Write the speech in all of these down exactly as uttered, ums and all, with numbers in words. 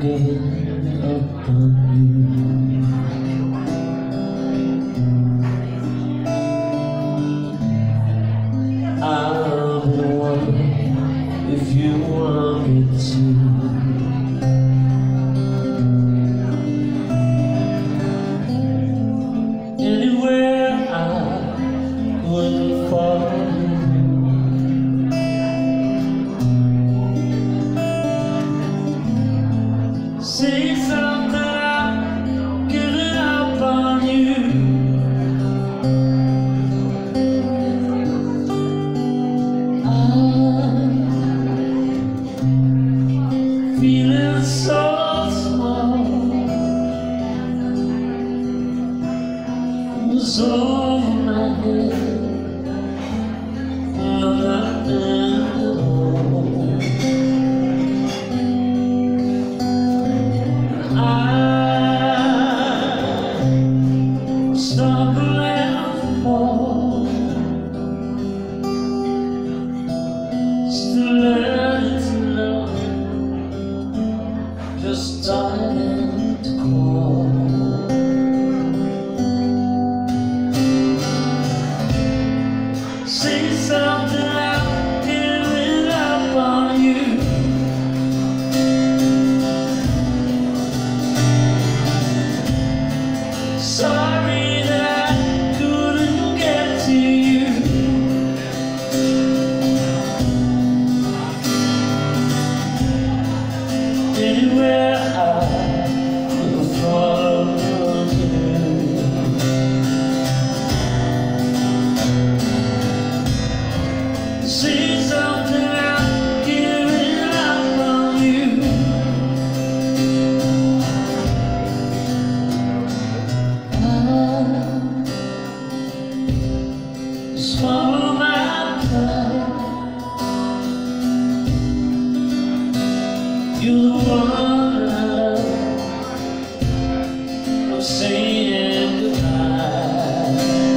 giving up on you. I'll be the one if you want me to. Anywhere I wouldn't follow you. Say something, I'm giving up on you. I'm feeling so small. It was over my head. I'm not there at all. Stumble and fall, still learning to love, just starting to crawl. Say something, I'm giving up on you. Sorry that I couldn't get to you. Anywhere I will follow you. Say something, I'm giving up on you. Swallow my pride. You're the one I love. I'm saying goodbye.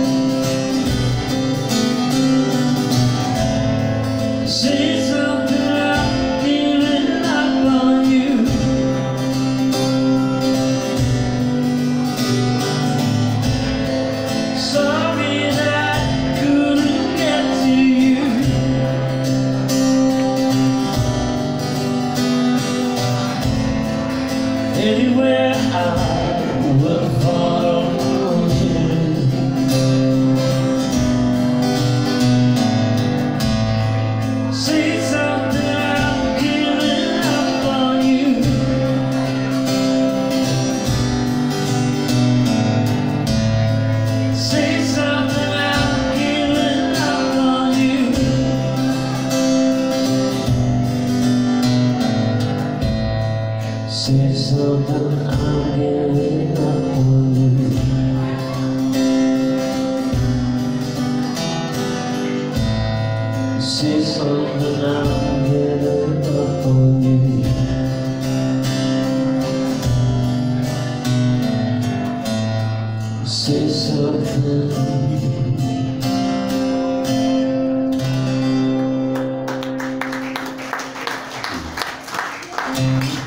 Say something, I'm giving up on you. Sorry that I couldn't get to you. Anywhere I will follow you. Say something, I'm giving up on you. Say something, I'm giving up on you. Say something, I'm giving up on you. Say something, I'm giving up on you. Say something.